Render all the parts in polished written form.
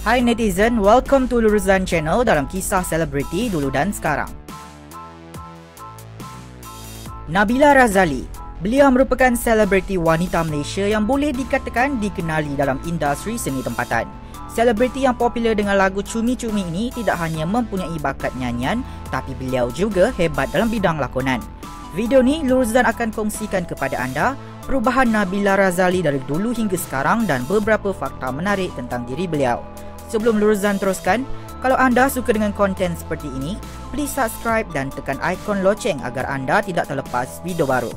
Hai netizen, welcome to Luruzan Channel dalam kisah selebriti dulu dan sekarang. Nabila Razali. Beliau merupakan selebriti wanita Malaysia yang boleh dikatakan dikenali dalam industri seni tempatan. Selebriti yang popular dengan lagu Cumi-Cumi ini tidak hanya mempunyai bakat nyanyian, tapi beliau juga hebat dalam bidang lakonan. Video ni Luruzan akan kongsikan kepada anda perubahan Nabila Razali dari dulu hingga sekarang dan beberapa fakta menarik tentang diri beliau. Sebelum Luruzan teruskan, kalau anda suka dengan konten seperti ini, please subscribe dan tekan ikon loceng agar anda tidak terlepas video baru.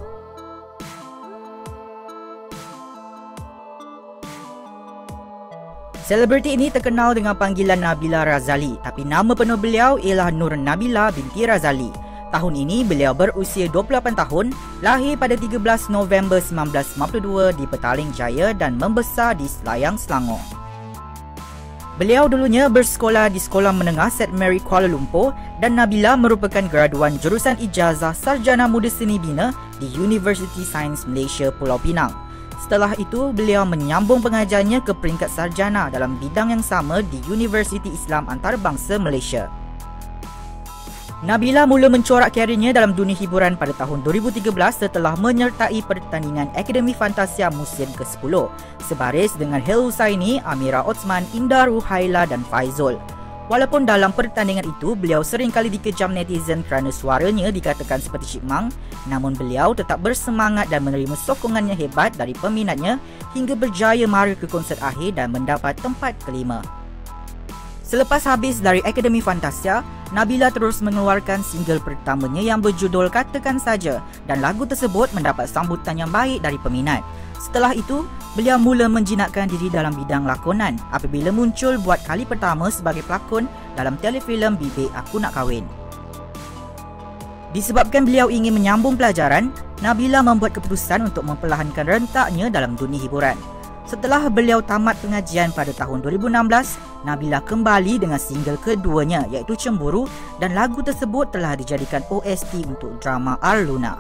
Selebriti ini terkenal dengan panggilan Nabila Razali, tapi nama penuh beliau ialah Nur Nabila binti Razali. Tahun ini beliau berusia 28 tahun, lahir pada 13 November 1952 di Petaling Jaya dan membesar di Selayang, Selangor. Beliau dulunya bersekolah di Sekolah Menengah St. Mary Kuala Lumpur dan Nabila merupakan graduan jurusan ijazah Sarjana Muda Seni Bina di University Sains Malaysia Pulau Pinang. Setelah itu, beliau menyambung pengajarnya ke peringkat sarjana dalam bidang yang sama di Universiti Islam Antarabangsa Malaysia. Nabila mula mencorak karirnya dalam dunia hiburan pada tahun 2013 setelah menyertai pertandingan Akademi Fantasia musim ke-10 sebaris dengan Hel Husaini, Amira Otsman, Indah Ruhaila dan Faizul. Walaupun dalam pertandingan itu beliau seringkali dikejam netizen kerana suaranya dikatakan seperti Cik namun beliau tetap bersemangat dan menerima sokongannya hebat dari peminatnya hingga berjaya mara ke konsert akhir dan mendapat tempat kelima. Selepas habis dari Akademi Fantasia, Nabila terus mengeluarkan single pertamanya yang berjudul Katakan Saja dan lagu tersebut mendapat sambutan yang baik dari peminat. Setelah itu, beliau mula menjinakkan diri dalam bidang lakonan apabila muncul buat kali pertama sebagai pelakon dalam telefilm Bibik Aku Nak Kahwin. Disebabkan beliau ingin menyambung pelajaran, Nabila membuat keputusan untuk memperlahankan rentaknya dalam dunia hiburan. Setelah beliau tamat pengajian pada tahun 2016, Nabila kembali dengan single keduanya iaitu Cemburu dan lagu tersebut telah dijadikan OST untuk drama Arluna.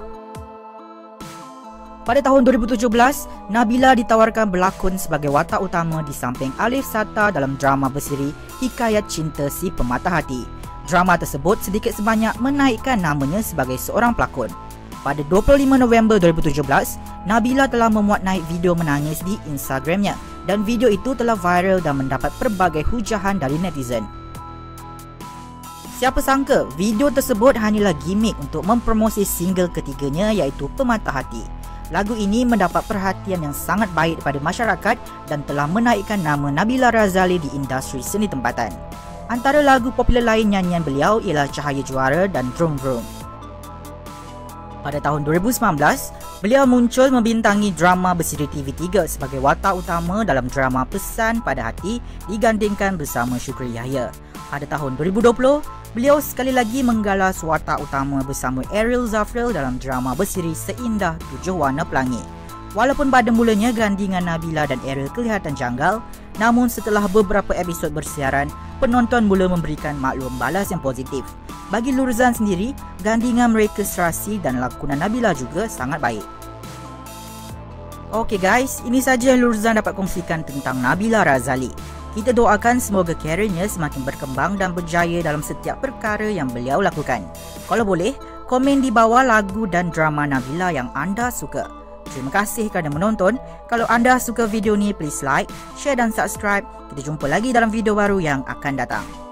Pada tahun 2017, Nabila ditawarkan berlakon sebagai watak utama di samping Alif Sata dalam drama bersiri Hikayat Cinta Si Pematah Hati. Drama tersebut sedikit sebanyak menaikkan namanya sebagai seorang pelakon. Pada 25 November 2017, Nabila telah memuat naik video menangis di Instagramnya dan video itu telah viral dan mendapat pelbagai hujahan dari netizen. Siapa sangka video tersebut hanyalah gimmick untuk mempromosi single ketiganya iaitu Pematah Hati. Lagu ini mendapat perhatian yang sangat baik daripada masyarakat dan telah menaikkan nama Nabila Razali di industri seni tempatan. Antara lagu popular lain nyanyian beliau ialah Cahaya Juara dan Vroom Vroom. Pada tahun 2019, beliau muncul membintangi drama bersiri TV3 sebagai watak utama dalam drama Pesan Pada Hati digandingkan bersama Syukri Yahya. Pada tahun 2020, beliau sekali lagi menggalas watak utama bersama Ariel Zafril dalam drama bersiri Seindah Tujuh Warna Pelangi. Walaupun pada mulanya gandingan Nabila dan Ariel kelihatan janggal, namun setelah beberapa episod bersiaran, penonton mula memberikan maklum balas yang positif. Bagi Luruzan sendiri, gandingan mereka serasi dan lakonan Nabila juga sangat baik. Okey guys, ini saja yang Luruzan dapat kongsikan tentang Nabila Razali. Kita doakan semoga karirnya semakin berkembang dan berjaya dalam setiap perkara yang beliau lakukan. Kalau boleh, komen di bawah lagu dan drama Nabila yang anda suka. Terima kasih kerana menonton. Kalau anda suka video ni, please like, share dan subscribe. Kita jumpa lagi dalam video baru yang akan datang.